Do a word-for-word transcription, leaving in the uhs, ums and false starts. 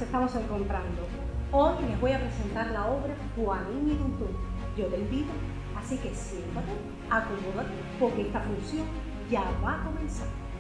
nos estamos encontrando. Hoy les voy a presentar la obra Juanín y Tuntún. Yo te invito, así que siéntate, acomódate, porque esta función ya va a comenzar.